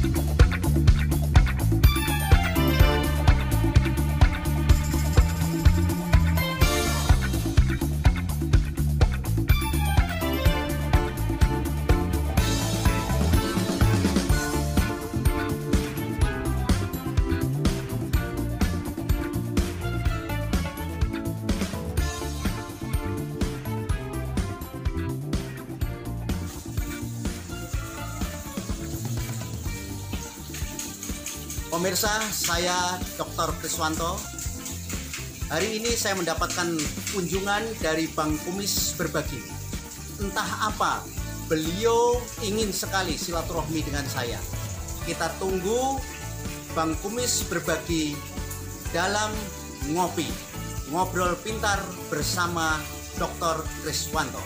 Pemirsa, saya Dr. Kriswanto. Hari ini saya mendapatkan kunjungan dari Bang Kumis Berbagi. Entah apa, beliau ingin sekali silaturahmi dengan saya. Kita tunggu Bang Kumis Berbagi dalam ngobrol pintar bersama Dr. Kriswanto.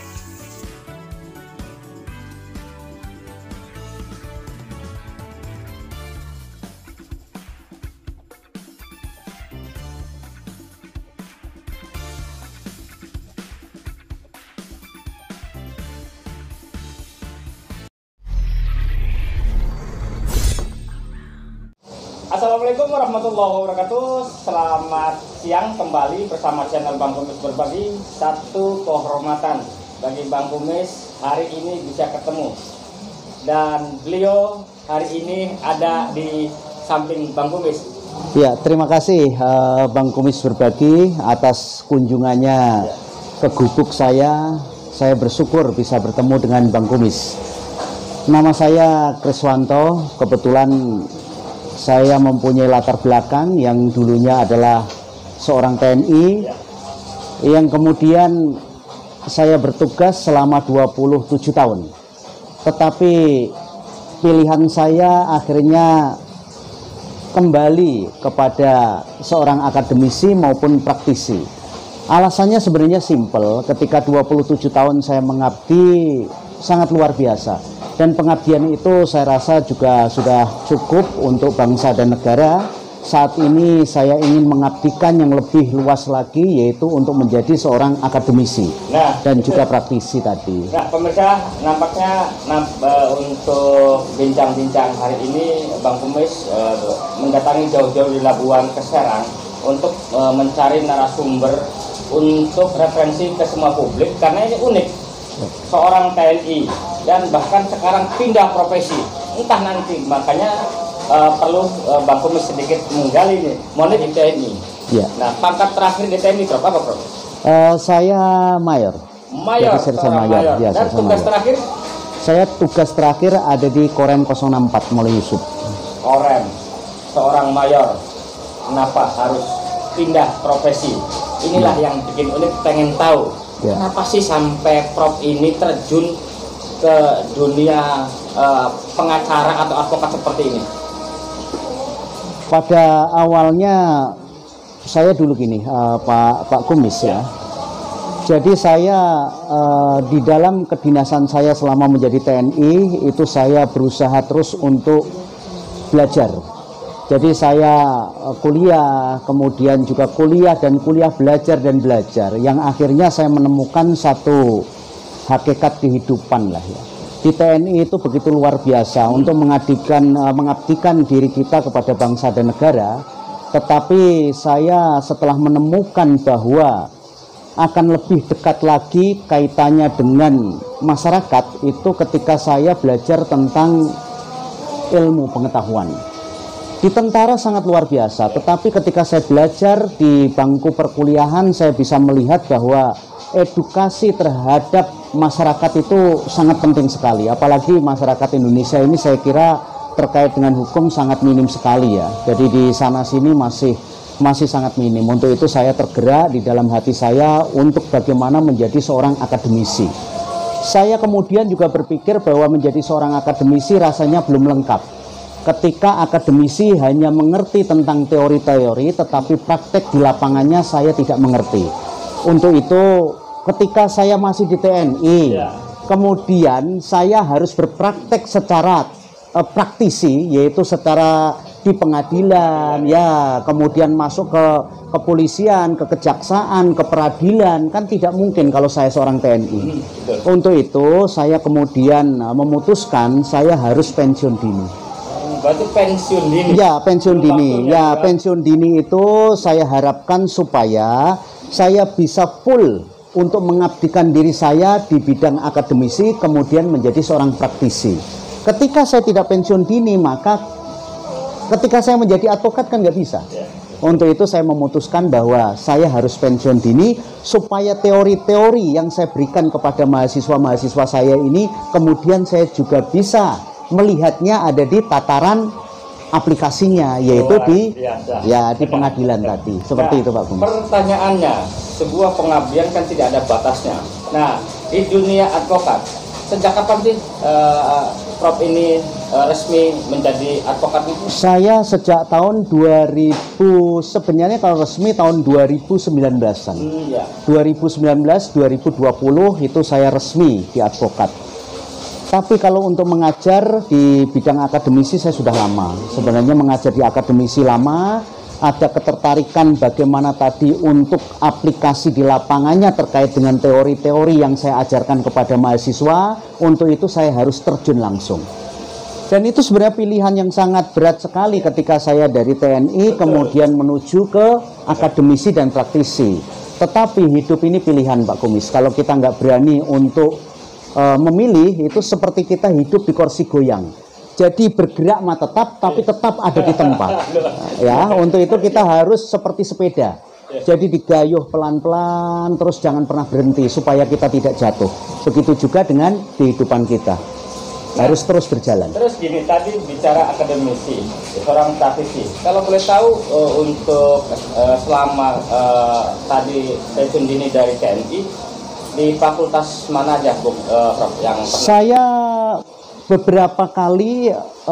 Assalamualaikum warahmatullahi wabarakatuh. Selamat siang kembali bersama channel Bang Kumis Berbagi. Satu kehormatan bagi Bang Kumis hari ini bisa ketemu. Dan beliau hari ini ada di samping Bang Kumis. Ya, terima kasih Bang Kumis Berbagi atas kunjungannya ke gubuk saya. Saya bersyukur bisa bertemu dengan Bang Kumis. Nama saya Kriswanto. Kebetulan saya mempunyai latar belakang yang dulunya adalah seorang TNI, yang kemudian saya bertugas selama 27 tahun. Tetapi pilihan saya akhirnya kembali kepada seorang akademisi maupun praktisi. Alasannya sebenarnya simpel, ketika 27 tahun saya mengabdi sangat luar biasa. Dan pengabdian itu saya rasa juga sudah cukup untuk bangsa dan negara. Saat ini saya ingin mengabdikan yang lebih luas lagi, yaitu untuk menjadi seorang akademisi dan juga praktisi tadi. Nah, pemirsa, nampaknya untuk bincang-bincang hari ini Bang Kumis mendatangi jauh-jauh di Labuan ke Serang untuk mencari narasumber untuk referensi ke semua publik, karena ini unik. Seorang TNI dan bahkan sekarang pindah profesi, entah nanti, makanya perlu Bang Kumis sedikit menggali nih, monet di TNI. Ya. Nah, pangkat terakhir di TNI berapa, Bro? Saya mayor. Mayor, mayor. Ya, dan tugas terakhir? Saya tugas terakhir ada di Korem 064 Mulai Yusuf. Korem, seorang mayor, kenapa harus pindah profesi? Inilah yang bikin unik, pengen tahu. Ya. Kenapa sih sampai Prof ini terjun ke dunia pengacara atau advokat seperti ini? Pada awalnya saya dulu gini, Pak Kumis ya. Jadi saya di dalam kedinasan saya selama menjadi TNI itu saya berusaha terus untuk belajar. Jadi saya kuliah, kemudian juga kuliah dan kuliah, belajar dan belajar, yang akhirnya saya menemukan satu hakikat kehidupan lah ya. Di TNI itu begitu luar biasa untuk mengabdikan diri kita kepada bangsa dan negara. Tetapi saya setelah menemukan bahwa akan lebih dekat lagi kaitannya dengan masyarakat itu ketika saya belajar tentang ilmu pengetahuan. Di tentara sangat luar biasa, tetapi ketika saya belajar di bangku perkuliahan, saya bisa melihat bahwa edukasi terhadap masyarakat itu sangat penting sekali. Apalagi masyarakat Indonesia ini saya kira terkait dengan hukum sangat minim sekali ya. Jadi di sana-sini masih sangat minim. Untuk itu saya tergerak di dalam hati saya untuk bagaimana menjadi seorang akademisi. Saya kemudian juga berpikir bahwa menjadi seorang akademisi rasanya belum lengkap. Ketika akademisi hanya mengerti tentang teori-teori, tetapi praktek di lapangannya saya tidak mengerti. Untuk itu, ketika saya masih di TNI, kemudian saya harus berpraktek secara praktisi, yaitu secara di pengadilan, ya, kemudian masuk ke kepolisian, ke kejaksaan, ke peradilan, kan tidak mungkin kalau saya seorang TNI. Untuk itu, saya kemudian memutuskan saya harus pensiun dini. Berarti pensiun dini. Ya, pensiun dini. Ya, pensiun dini itu saya harapkan supaya saya bisa full untuk mengabdikan diri saya di bidang akademisi, kemudian menjadi seorang praktisi. Ketika saya tidak pensiun dini, maka ketika saya menjadi advokat kan nggak bisa. Untuk itu saya memutuskan bahwa saya harus pensiun dini supaya teori-teori yang saya berikan kepada mahasiswa-mahasiswa saya ini kemudian saya juga bisa melihatnya ada di tataran aplikasinya, yaitu di pengadilan tadi. Seperti itu Pak Kumis. Pertanyaannya, sebuah pengabdian kan tidak ada batasnya. Nah, di dunia advokat, sejak kapan sih Prof ini resmi menjadi advokat? Saya sejak tahun 2000, sebenarnya kalau resmi tahun 2019-an. 2019-2020 itu saya resmi di advokat. Tapi kalau untuk mengajar di bidang akademisi saya sudah lama. Sebenarnya mengajar di akademisi lama, ada ketertarikan bagaimana tadi untuk aplikasi di lapangannya terkait dengan teori-teori yang saya ajarkan kepada mahasiswa. Untuk itu saya harus terjun langsung. Dan itu sebenarnya pilihan yang sangat berat sekali ketika saya dari TNI kemudian menuju ke akademisi dan praktisi. Tetapi hidup ini pilihan Pak Kumis. Kalau kita nggak berani untuk memilih, itu seperti kita hidup di kursi goyang. Jadi bergerak mah tetap, tapi tetap ada di tempat. Ya, untuk itu kita harus seperti sepeda. Jadi digayuh pelan-pelan, terus jangan pernah berhenti supaya kita tidak jatuh. Begitu juga dengan kehidupan kita. Harus terus berjalan. Terus gini, tadi bicara akademisi, seorang praktisi. Kalau boleh tahu untuk selama tadi pensiun dini dari TNI, di fakultas mana aja, Bung Prof, yang pernah? Saya beberapa kali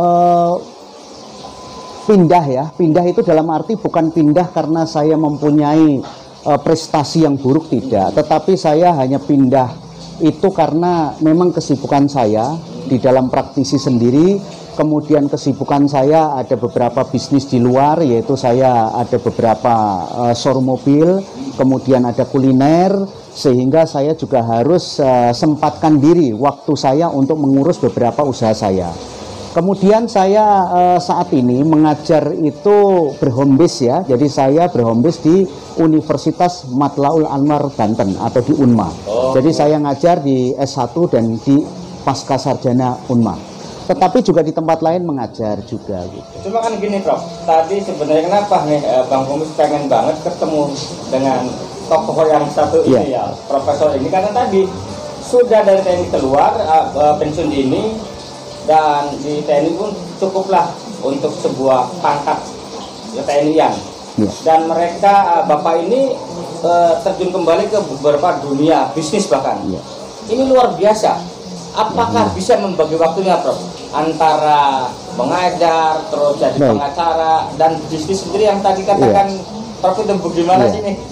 pindah ya. Pindah itu dalam arti bukan pindah karena saya mempunyai prestasi yang buruk, tidak. Tetapi saya hanya pindah itu karena memang kesibukan saya di dalam praktisi sendiri. Kemudian kesibukan saya ada beberapa bisnis di luar, yaitu saya ada beberapa showroom mobil, kemudian ada kuliner, sehingga saya juga harus sempatkan diri waktu saya untuk mengurus beberapa usaha saya. Kemudian saya saat ini mengajar itu berhome base ya, jadi saya berhome base di Universitas Matlaul Anwar Banten atau di UNMA. Jadi saya ngajar di S1 dan di Pasca Sarjana UNMA. Tetapi juga di tempat lain mengajar juga gitu. Cuma kan gini Prof, tadi sebenarnya kenapa nih Bang Kumis pengen banget ketemu dengan tokoh yang satu ini ya, profesor ini, karena tadi sudah dari TNI keluar pensiun dini, dan di TNI pun cukuplah untuk sebuah pangkat TNI-an. Dan mereka Bapak ini terjun kembali ke beberapa dunia bisnis bahkan. Ini luar biasa. Apakah bisa membagi waktunya Prof antara mengajar terus jadi pengacara dan bisnis sendiri yang tadi katakan Prof, itu bagaimana sih nih?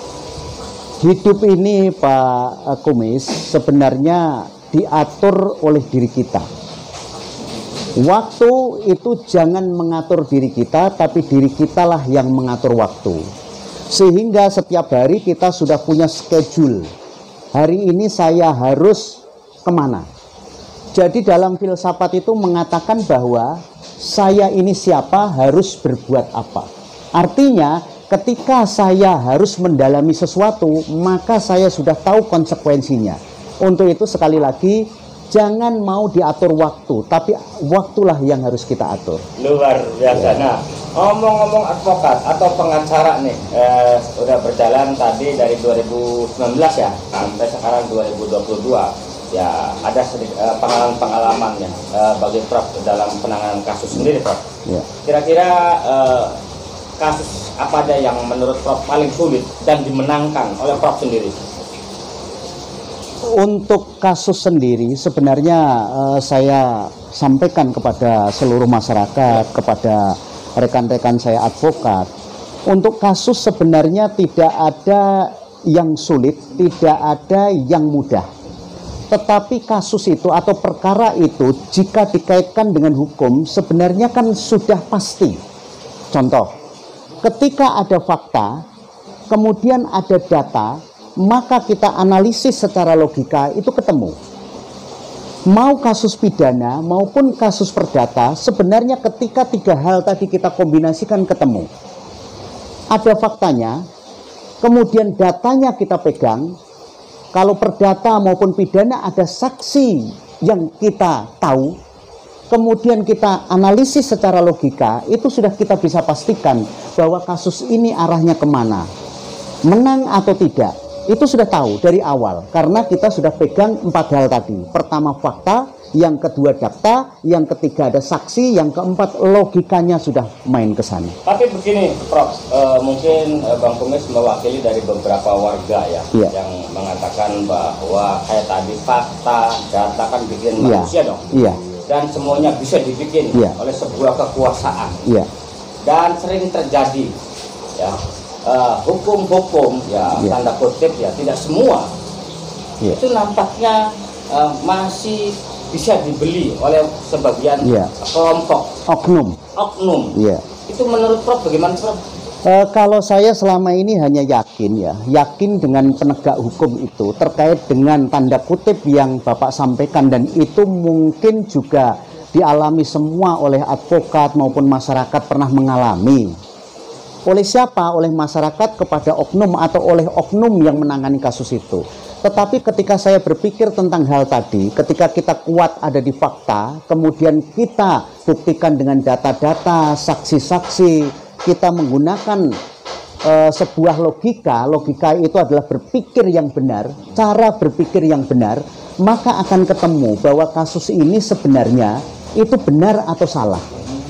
Hidup ini Pak Kumis sebenarnya diatur oleh diri kita. Waktu itu jangan mengatur diri kita, tapi diri kitalah yang mengatur waktu. Sehingga setiap hari kita sudah punya schedule. Hari ini saya harus kemana? Jadi dalam filsafat itu mengatakan bahwa saya ini siapa, harus berbuat apa. Artinya ketika saya harus mendalami sesuatu, maka saya sudah tahu konsekuensinya. Untuk itu sekali lagi, jangan mau diatur waktu, tapi waktulah yang harus kita atur. Luar biasa. Nah, ngomong-ngomong advokat atau pengacara nih, udah berjalan tadi dari 2019 ya, sampai sekarang 2022. Ya, ada sedikit pengalaman-pengalamannya bagi Prof dalam penanganan kasus sendiri, Prof. Kira-kira kasus apa aja yang menurut Prof paling sulit dan dimenangkan oleh Prof sendiri? Untuk kasus sendiri sebenarnya saya sampaikan kepada seluruh masyarakat, kepada rekan-rekan saya advokat. Untuk kasus sebenarnya tidak ada yang sulit, tidak ada yang mudah. Tetapi kasus itu atau perkara itu jika dikaitkan dengan hukum sebenarnya kan sudah pasti. Contoh, ketika ada fakta, kemudian ada data, maka kita analisis secara logika itu ketemu. mau kasus pidana maupun kasus perdata, sebenarnya ketika tiga hal tadi kita kombinasikan ketemu. Ada faktanya, kemudian datanya kita pegang. Kalau perdata maupun pidana ada saksi yang kita tahu, kemudian kita analisis secara logika, itu sudah kita bisa pastikan bahwa kasus ini arahnya kemana, menang atau tidak. Itu sudah tahu dari awal, karena kita sudah pegang 4 hal tadi. Pertama fakta, yang kedua data, yang ketiga ada saksi, yang keempat logikanya sudah main ke sana. Tapi begini, Prof, mungkin Bang Kumis mewakili dari beberapa warga ya, yang mengatakan bahwa kayak tadi fakta, data kan bikin manusia dong. Dan semuanya bisa dibikin oleh sebuah kekuasaan. Dan sering terjadi ya, hukum-hukum ya, tanda kutip ya, tidak semua itu nampaknya masih bisa dibeli oleh sebagian kelompok oknum. Itu menurut Prof bagaimana, Prof? Kalau saya selama ini hanya yakin dengan penegak hukum itu terkait dengan tanda kutip yang Bapak sampaikan, dan itu mungkin juga dialami semua oleh advokat maupun masyarakat pernah mengalami. Oleh siapa? Oleh masyarakat kepada oknum atau oleh oknum yang menangani kasus itu. Tetapi ketika saya berpikir tentang hal tadi, ketika kita kuat ada di fakta, kemudian kita buktikan dengan data-data, saksi-saksi, kita menggunakan sebuah logika itu adalah berpikir yang benar, cara berpikir yang benar, maka akan ketemu bahwa kasus ini sebenarnya itu benar atau salah.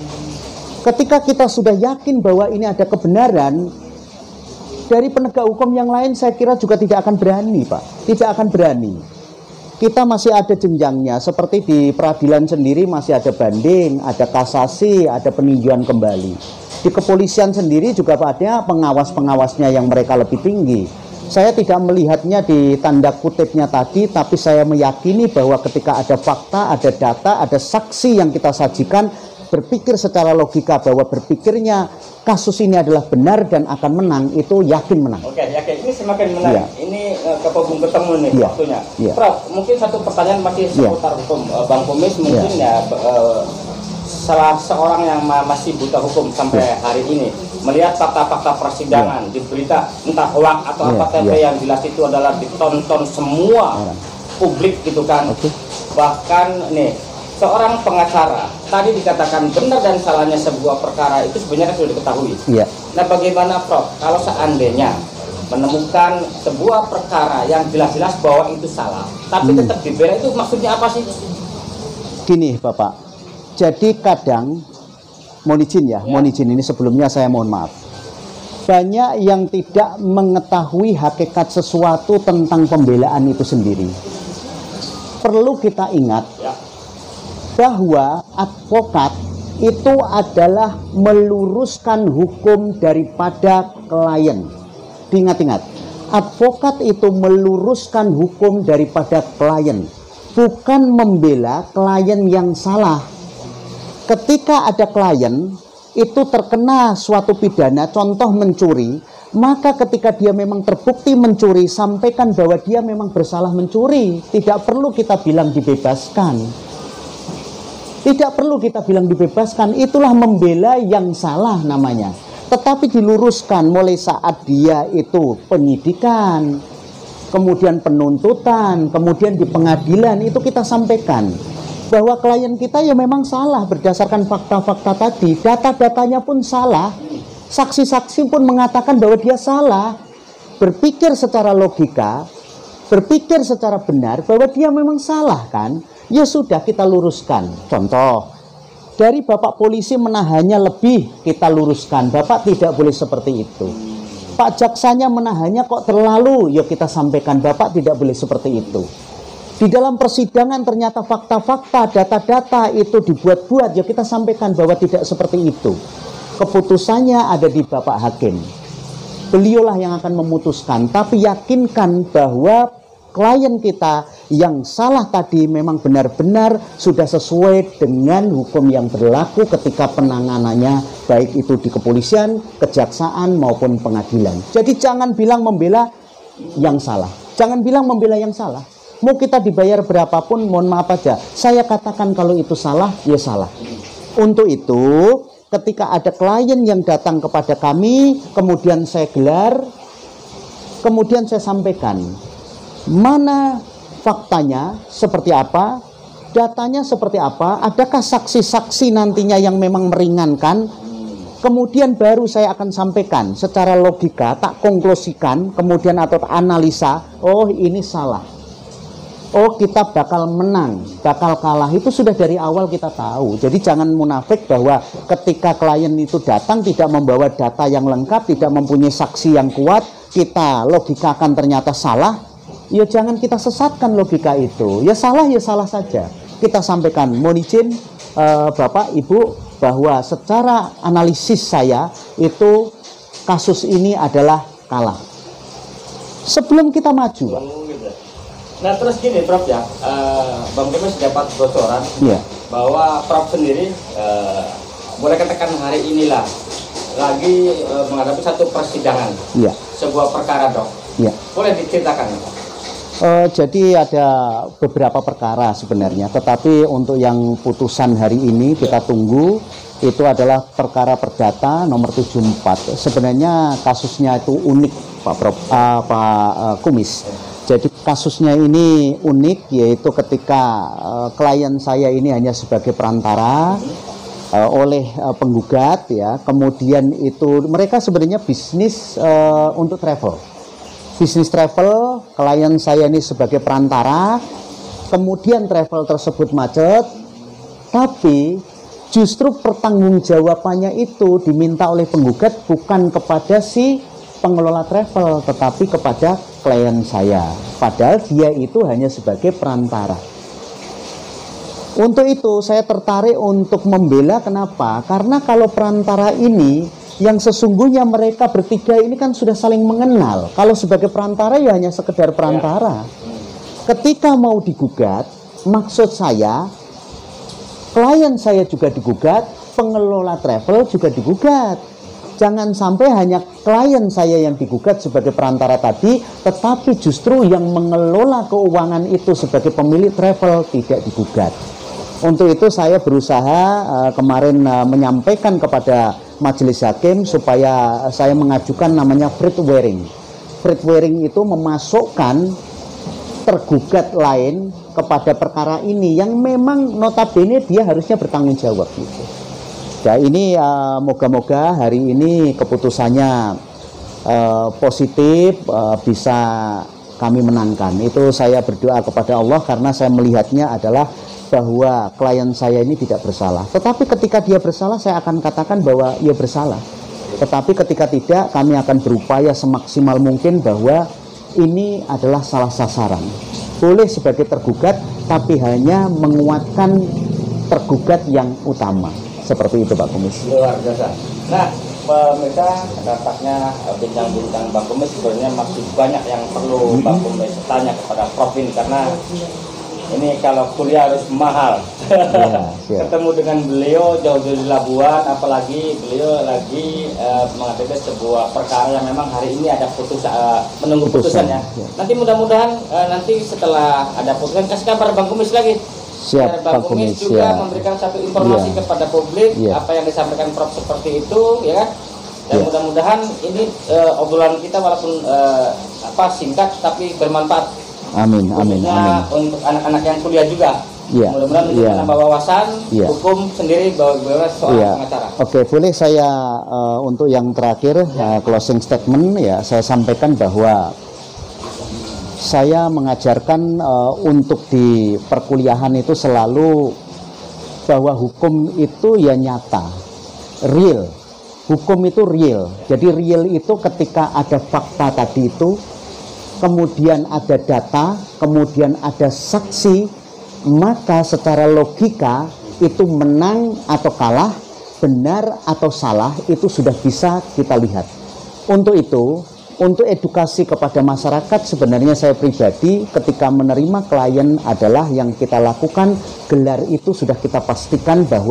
Ketika kita sudah yakin bahwa ini ada kebenaran, dari penegak hukum yang lain saya kira juga tidak akan berani, Pak. Tidak akan berani. Kita masih ada jenjangnya, seperti di peradilan sendiri masih ada banding, ada kasasi, ada peninjauan kembali. Di kepolisian sendiri juga ada pengawas-pengawasnya yang mereka lebih tinggi. Saya tidak melihatnya di tanda kutipnya tadi, tapi saya meyakini bahwa ketika ada fakta, ada data, ada saksi yang kita sajikan, berpikir secara logika bahwa berpikirnya kasus ini adalah benar dan akan menang, itu yakin menang. Oke, yakin. Ini semakin menarik. Ini kepobong ketemu nih waktunya. Prof, mungkin satu pertanyaan masih seputar hukum. Bang Kumis mungkin salah seorang yang masih buta hukum sampai hari ini, melihat fakta-fakta persidangan di berita entah hoax atau apa TV yang jelas itu adalah ditonton semua publik gitu kan. Bahkan nih, seorang pengacara tadi dikatakan benar dan salahnya sebuah perkara itu sebenarnya sudah diketahui. Nah, bagaimana Prof kalau seandainya menemukan sebuah perkara yang jelas-jelas bahwa itu salah, tapi tetap dibela, itu maksudnya apa sih? Gini Bapak, jadi kadang mohon izin ini sebelumnya saya mohon maaf. Banyak yang tidak mengetahui hakikat sesuatu tentang pembelaan itu sendiri. Perlu kita ingat bahwa advokat itu adalah meluruskan hukum daripada klien. Diingat-ingat, advokat itu meluruskan hukum daripada klien, bukan membela klien yang salah. Ketika ada klien itu terkena suatu pidana, contoh mencuri, maka ketika dia memang terbukti mencuri, sampaikan bahwa dia memang bersalah mencuri. Tidak perlu kita bilang dibebaskan. Tidak perlu kita bilang dibebaskan, itulah membela yang salah namanya. Tetapi diluruskan mulai saat dia itu penyidikan, kemudian penuntutan, kemudian di pengadilan, itu kita sampaikan bahwa klien kita ya memang salah berdasarkan fakta-fakta tadi, data-datanya pun salah, saksi-saksi pun mengatakan bahwa dia salah. Berpikir secara logika, berpikir secara benar bahwa dia memang salah kan, ya sudah kita luruskan. Contoh, dari Bapak polisi menahannya lebih, kita luruskan, Bapak tidak boleh seperti itu. Pak jaksanya menahannya kok terlalu, ya kita sampaikan, Bapak tidak boleh seperti itu. Di dalam persidangan ternyata fakta-fakta, data-data itu dibuat-buat, ya kita sampaikan bahwa tidak seperti itu. Keputusannya ada di Bapak Hakim. Beliaulah yang akan memutuskan, tapi yakinkan bahwa klien kita yang salah tadi memang benar-benar sudah sesuai dengan hukum yang berlaku ketika penanganannya, baik itu di kepolisian, kejaksaan maupun pengadilan. Jadi jangan bilang membela yang salah. Jangan bilang membela yang salah. Mau kita dibayar berapapun, mohon maaf aja, saya katakan kalau itu salah, ya salah. Untuk itu, ketika ada klien yang datang kepada kami, kemudian saya gelar, kemudian saya sampaikan mana faktanya, seperti apa, datanya seperti apa, adakah saksi-saksi nantinya yang memang meringankan. Kemudian baru saya akan sampaikan secara logika, tak konklusikan, kemudian atau analisa, oh ini salah. Oh kita bakal menang, bakal kalah, itu sudah dari awal kita tahu. Jadi jangan munafik bahwa ketika klien itu datang tidak membawa data yang lengkap, tidak mempunyai saksi yang kuat, kita logikakan ternyata salah. Ya jangan kita sesatkan logika itu. Ya salah saja. Kita sampaikan, mohon izin Bapak Ibu, bahwa secara analisis saya itu kasus ini adalah kalah. Sebelum kita maju, Pak. Nah terus gini Prof ya, Bang Kumis dapat bocoran bahwa Prof sendiri boleh katakan hari inilah lagi menghadapi satu persidangan, sebuah perkara dok. Boleh diceritakan Pak? Jadi ada beberapa perkara sebenarnya, tetapi untuk yang putusan hari ini kita tunggu, itu adalah perkara perdata nomor 74. Sebenarnya kasusnya itu unik Pak Kumis. Jadi kasusnya ini unik, yaitu ketika klien saya ini hanya sebagai perantara oleh penggugat ya, kemudian itu mereka sebenarnya bisnis untuk travel. Bisnis travel, klien saya ini sebagai perantara, kemudian travel tersebut macet, tapi justru pertanggungjawabannya itu diminta oleh penggugat bukan kepada si pengelola travel, tetapi kepada klien saya. Padahal dia itu hanya sebagai perantara. Untuk itu saya tertarik untuk membela, kenapa? Karena kalau perantara ini yang sesungguhnya mereka bertiga ini kan sudah saling mengenal. Kalau sebagai perantara ya hanya sekedar perantara. Ketika mau digugat, maksud saya klien saya juga digugat, pengelola travel juga digugat. Jangan sampai hanya klien saya yang digugat sebagai perantara tadi, tetapi justru yang mengelola keuangan itu sebagai pemilik travel tidak digugat. Untuk itu saya berusaha kemarin menyampaikan kepada majelis hakim supaya saya mengajukan namanya Fred Waring. Fred Waring itu memasukkan tergugat lain kepada perkara ini yang memang notabene dia harusnya bertanggung jawab gitu. Nah ini moga-moga hari ini keputusannya positif, bisa kami menangkan. Itu saya berdoa kepada Allah karena saya melihatnya adalah bahwa klien saya ini tidak bersalah. Tetapi ketika dia bersalah, saya akan katakan bahwa ia bersalah. Tetapi ketika tidak, kami akan berupaya semaksimal mungkin bahwa ini adalah salah sasaran. Boleh sebagai tergugat, tapi hanya menguatkan tergugat yang utama. Seperti itu Pak Kumis. Luar biasa. Nah, pemirsa, dampaknya bincang-bincang Bang Kumis sebenarnya masih banyak yang perlu Bang Kumis tanya kepada Prof ini, karena ini kalau kuliah harus mahal. Ketemu dengan beliau jauh-jauh di Labuan, apalagi beliau lagi menghadapi sebuah perkara yang memang hari ini ada menunggu putusannya. Nanti mudah-mudahan nanti setelah ada putusan kasih kabar Bang Kumis lagi. Siap, Bang Kumis juga memberikan satu informasi kepada publik apa yang disampaikan Prof seperti itu, ya kan? Dan mudah-mudahan ini obrolan kita walaupun singkat tapi bermanfaat. Amin, amin, amin. Untuk anak-anak yang kuliah juga. Mudah-mudahan menambah wawasan hukum sendiri bahwa soal pengacara. Oke, boleh saya untuk yang terakhir closing statement ya, saya sampaikan bahwa saya mengajarkan untuk di perkuliahan itu selalu bahwa hukum itu ya nyata, real. Hukum itu real. Jadi real itu ketika ada fakta tadi itu, kemudian ada data, kemudian ada saksi, maka secara logika itu menang atau kalah, benar atau salah, itu sudah bisa kita lihat. Untuk itu, untuk edukasi kepada masyarakat, sebenarnya saya pribadi ketika menerima klien adalah yang kita lakukan, gelar itu sudah kita pastikan bahwa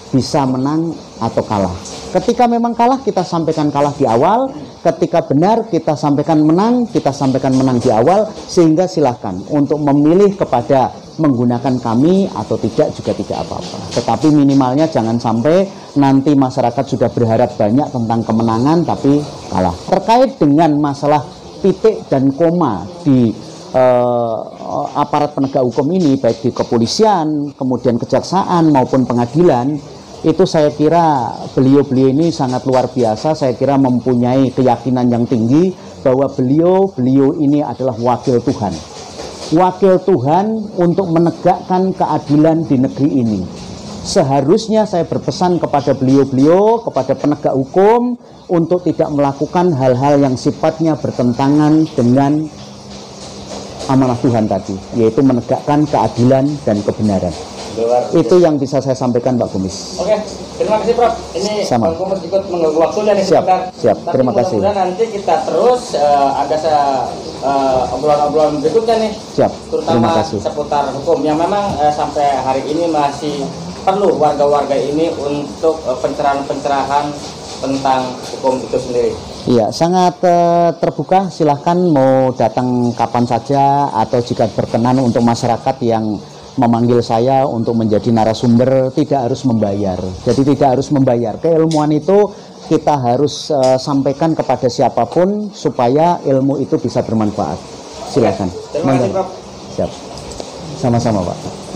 bisa menang atau kalah. Ketika memang kalah, kita sampaikan kalah di awal. Ketika benar, kita sampaikan menang di awal. Sehingga silahkan untuk memilih kepada menggunakan kami atau tidak juga tidak apa-apa. Tetapi minimalnya jangan sampai nanti masyarakat sudah berharap banyak tentang kemenangan tapi kalah. Terkait dengan masalah titik dan koma di aparat penegak hukum ini, baik di kepolisian, kemudian kejaksaan maupun pengadilan, itu saya kira beliau-beliau ini sangat luar biasa. Saya kira mempunyai keyakinan yang tinggi bahwa beliau ini adalah wakil Tuhan. Wakil Tuhan untuk menegakkan keadilan di negeri ini. Seharusnya saya berpesan kepada beliau-beliau, kepada penegak hukum, untuk tidak melakukan hal-hal yang sifatnya bertentangan dengan amanah Tuhan tadi, yaitu menegakkan keadilan dan kebenaran. Itu yang bisa saya sampaikan, Pak Kumis. Oke, terima kasih Prof. Ini Bang Kumis ikut mengganggu waktunya nih sebentar. Siap, terima kasih. Mudah-mudahan nanti kita terus ada obrolan-obrolan berikutnya nih. Siap, terima terutama kasih. Seputar hukum yang memang sampai hari ini masih perlu warga-warga ini untuk pencerahan tentang hukum itu sendiri. Iya, sangat terbuka. Silahkan mau datang kapan saja, atau jika berkenan untuk masyarakat yang memanggil saya untuk menjadi narasumber tidak harus membayar. Jadi tidak harus membayar. Keilmuan itu kita harus sampaikan kepada siapapun supaya ilmu itu bisa bermanfaat. Silakan. Terima kasih, Prof. Siap. Sama-sama, Pak.